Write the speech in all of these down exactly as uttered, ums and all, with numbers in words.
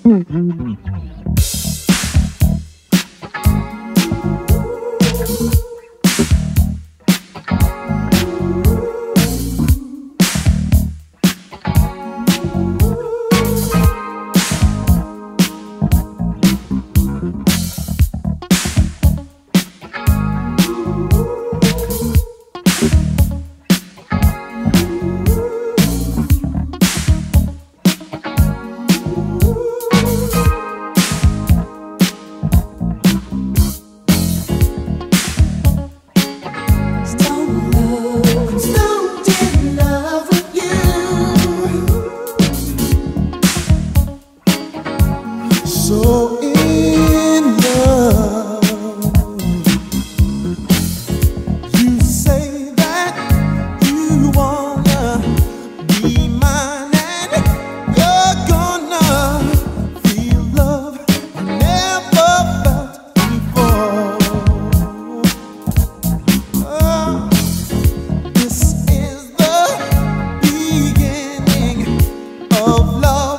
So in love, you say that you wanna be mine, and you're gonna feel love you never felt before. Oh, this is the beginning of love.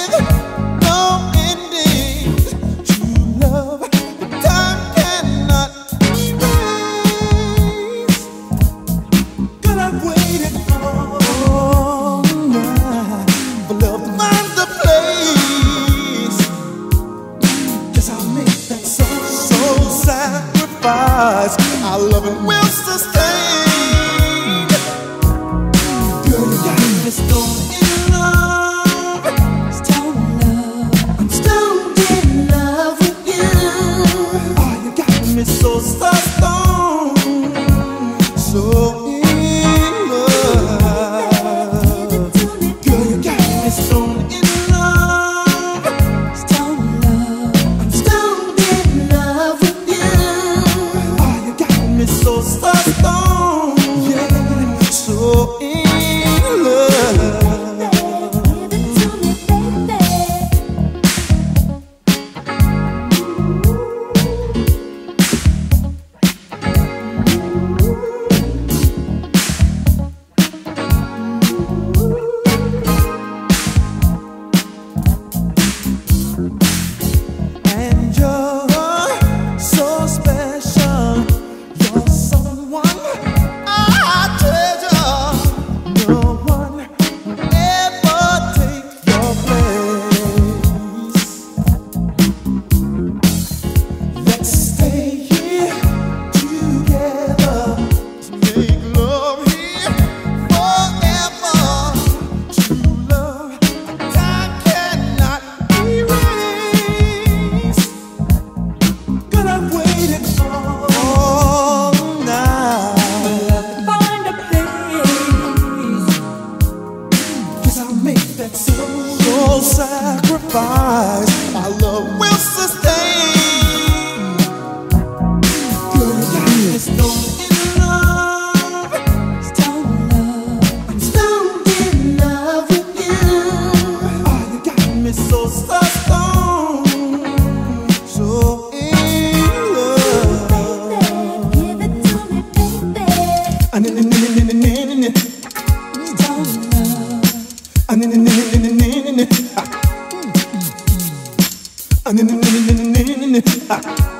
Our love and will sustain. Girl, you got me stoned in love. Stoned in love. I'm stoned in love with you. Oh, you got me so, so stoned. So in love. Girl, you got me stoned in love. Stoned in love. I'm stoned in love with you. So, so stoned, yeah, so in love. Give it to me, baby. And you're so special. So sacrifice, our love will sustain. Girl, you got me stoned in love. Stoned in love. I'm stoned in love with you. Oh, you got me so, so stoned. So in love. Give it to me, baby. Stoned in love.